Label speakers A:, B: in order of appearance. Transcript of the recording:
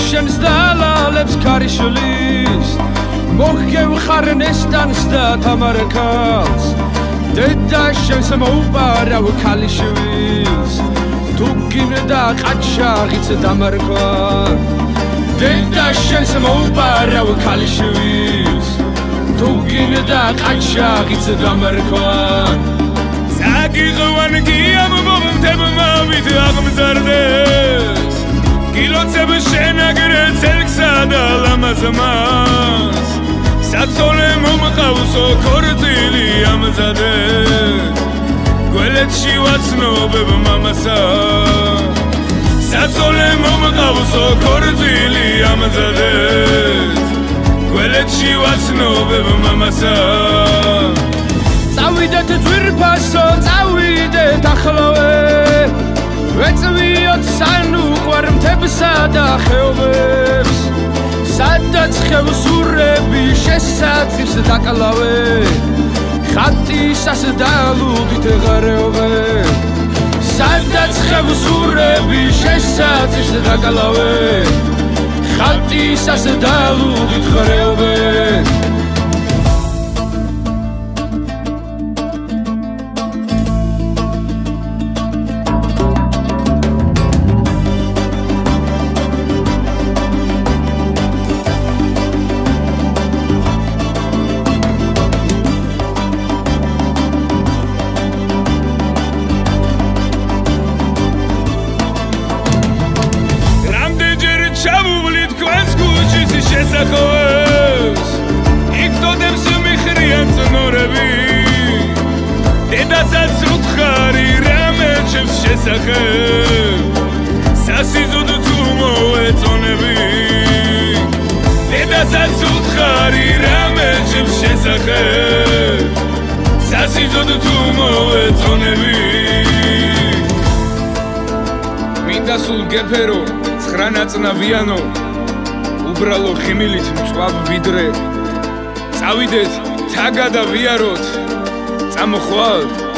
A: შენს დალალებს ქარიშვილის მოხგევხარ ნესტანს და თამარქალს დედა შენს მოუპარავ ქალიშვილს თუ გინდა ყაჩაღიც დამარქვა დედა შენს მოუპარავ ქალიშვილს თუ გინდა ყაჩაღიც დამარქვა საგიღვან გიამ მომთებმა ვით აღმზარდეს გილოცებ შენაგრე ცელქსა და ლამაზმას საცოლე მომყავსო ქორწილი ამზადე გველეთში ვაცნობებ მამასა საცოლე მომყავსო ქორწილი ამზადე გველეთში ვაცნობებ მამასა წავიდეთ ძვირფასო წავიდეთ ახლავე ვეწვიოთ სანუყვარ მთებსა და ხეობებს სადაც ხევსურები შესაწირს დაკლავე ხატისას დალუდით ღარეობე სადაც ხევსურები შესაწირს დაკლავე ხატისას დალუდით ღარეობე შესახოვებს იქნოდებს მიხრიან წნორები დედასაც უთხარი რამეჩებს შესახებ სასიზოდ თუ მოეწონები დედასაც უთხარი რამეჩებს შესახებ სასიზოდ თუ მოეწონები მინდა სულ გეფერო ცხრა ნაწნავიანო უბრალო ხიმილით მწვავ ვიდრე წავიდეთ თაგა და ვიაროთ წამოხვალ